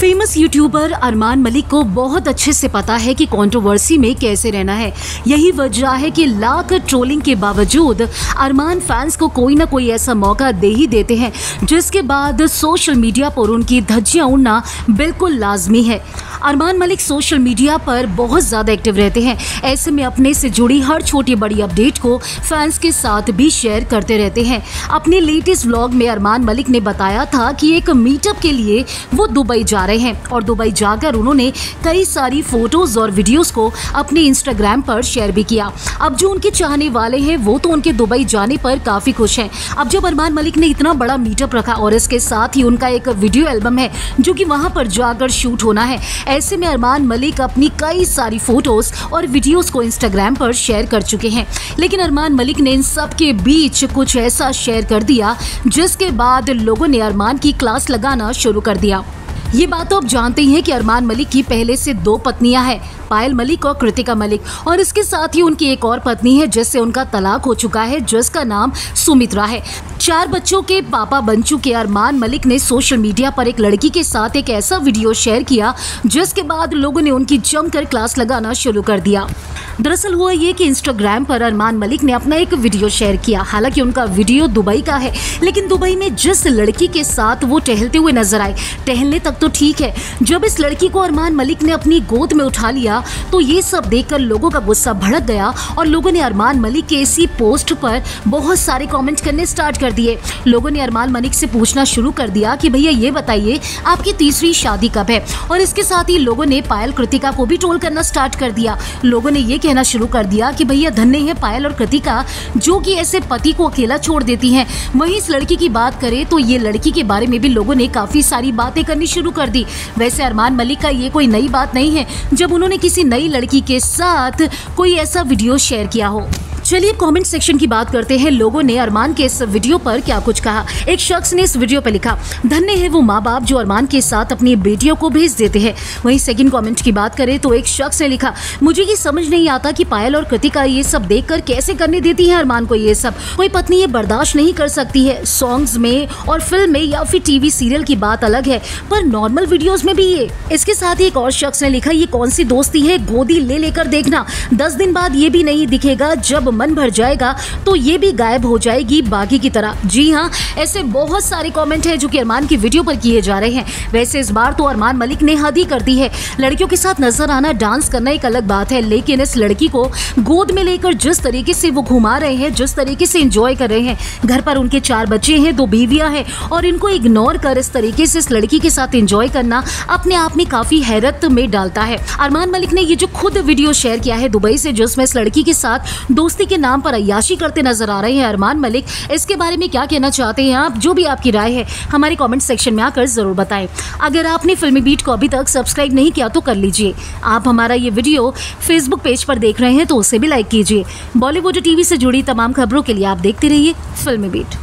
Famous YouTuber Armaan Malik को बहुत अच्छे से पता है कि कंट्रोवर्सी में कैसे रहना है। यही वजह है कि लाख ट्रोलिंग के बावजूद अरमान फैंस को कोई ना कोई ऐसा मौका दे ही देते हैं जिसके बाद सोशल मीडिया पर उनकी धज्जियां उड़ना बिल्कुल लाजमी है। अरमान मलिक सोशल मीडिया पर बहुत ज़्यादा एक्टिव रहते हैं। ऐसे में अपने से जुड़ी हर छोटी बड़ी अपडेट को फैंस के साथ भी शेयर करते रहते हैं। अपने लेटेस्ट व्लॉग में अरमान मलिक ने बताया था कि एक मीटअप के लिए वो दुबई जा रहे हैं और दुबई जाकर उन्होंने कई सारी फोटोज और वीडियोस को अपने इंस्टाग्राम पर शेयर भी किया। अब जो उनके चाहने वाले हैं वो तो उनके दुबई जाने पर काफ़ी खुश हैं। अब जब अरमान मलिक ने इतना बड़ा मीटअप रखा और इसके साथ ही उनका एक वीडियो एल्बम है जो कि वहाँ पर जाकर शूट होना है, ऐसे में अरमान मलिक अपनी कई सारी फोटोज और वीडियोस को इंस्टाग्राम पर शेयर कर चुके हैं। लेकिन अरमान मलिक ने इन सब के बीच कुछ ऐसा शेयर कर दिया जिसके बाद लोगों ने अरमान की क्लास लगाना शुरू कर दिया। ये बात तो आप जानते ही हैं कि अरमान मलिक की पहले से 2 पत्नियां हैं, पायल मलिक और कृतिका मलिक, और इसके साथ ही उनकी एक और पत्नी है जिससे उनका तलाक हो चुका है, जिसका नाम सुमित्रा है। 4 बच्चों के पापा बन चुके अरमान मलिक ने सोशल मीडिया पर एक लड़की के साथ एक ऐसा वीडियो शेयर किया जिसके बाद लोगों ने उनकी जमकर क्लास लगाना शुरू कर दिया। दरअसल हुआ ये कि इंस्टाग्राम पर अरमान मलिक ने अपना एक वीडियो शेयर किया। हालांकि उनका वीडियो दुबई का है, लेकिन दुबई में जिस लड़की के साथ वो टहलते हुए नजर आए, टहलने तक तो ठीक है, जब इस लड़की को अरमान मलिक ने अपनी गोद में उठा लिया तो ये सब देखकर लोगों का गुस्सा भड़क गया और लोगों ने अरमान मलिक के इसी पोस्ट पर बहुत सारे कमेंट करने स्टार्ट कर दिए। लोगों ने अरमान मलिक से पूछना शुरू कर दिया कि भैया ये बताइए आपकी तीसरी शादी कब है, और इसके साथ ही लोगों ने पायल कृतिका को भी ट्रोल करना स्टार्ट कर दिया। लोगों ने ये कहना शुरू कर दिया कि भैया धन्य है पायल और कृतिका जो कि ऐसे पति को अकेला छोड़ देती हैं। वहीं इस लड़की की बात करें तो ये लड़की के बारे में भी लोगों ने काफी सारी बातें करनी शुरू कर दी। वैसे अरमान मलिक का ये कोई नई बात नहीं है जब उन्होंने किसी नई लड़की के साथ कोई ऐसा वीडियो शेयर किया हो। चलिए कमेंट सेक्शन की बात करते हैं। लोगों ने अरमान के इस वीडियो पर क्या कुछ कहा। एक शख्स ने इस वीडियो पर लिखा, धन्य है वो माँ बाप जो अरमान के साथ अपनी बेटियों को भेज देते हैं। वहीं सेकंड कमेंट की बात करें तो एक शख्स ने लिखा, मुझे ये समझ नहीं आता कि पायल और कृतिका ये सब देखकर कैसे करने देती है अरमान को ये सब। कोई पत्नी ये बर्दाश्त नहीं कर सकती है। सॉन्ग्स में और फिल्म में या फिर टीवी सीरियल की बात अलग है, पर नॉर्मल वीडियोज में भी ये। इसके साथ ही एक और शख्स ने लिखा, ये कौन सी दोस्ती है, गोदी ले लेकर देखना, 10 दिन बाद ये भी नहीं दिखेगा, जब मन भर जाएगा तो ये भी गायब हो जाएगी बागी की तरह। जी हाँ, ऐसे बहुत सारे कमेंट हैं जो कि अरमान की वीडियो पर किए जा रहे हैं। वैसे इस बार तो अरमान मलिक ने हद ही कर दी है। लड़कियों के साथ नजर आना, डांस करना एक अलग बात है, लेकिन इस लड़की को गोद में लेकर जिस तरीके से वो घुमा रहे हैं, जिस तरीके से एंजॉय कर रहे हैं, घर पर उनके 4 बच्चे हैं, 2 बीवियां हैं, और इनको इग्नोर कर इस तरीके से इस लड़की के साथ एंजॉय करना अपने आप में काफी हैरत में डालता है। अरमान मलिक ने ये जो खुद वीडियो शेयर किया है दुबई से, जिसमें इस लड़की के साथ दोस्ती के नाम पर अय्याशी करते नजर आ रहे हैं अरमान मलिक, इसके बारे में क्या कहना चाहते हैं आप? जो भी आपकी राय है हमारे कमेंट सेक्शन में आकर जरूर बताएं। अगर आपने फिल्मी बीट को अभी तक सब्सक्राइब नहीं किया तो कर लीजिए। आप हमारा ये वीडियो फेसबुक पेज पर देख रहे हैं तो उसे भी लाइक कीजिए। बॉलीवुड टीवी से जुड़ी तमाम खबरों के लिए आप देखते रहिए फिल्मी बीट।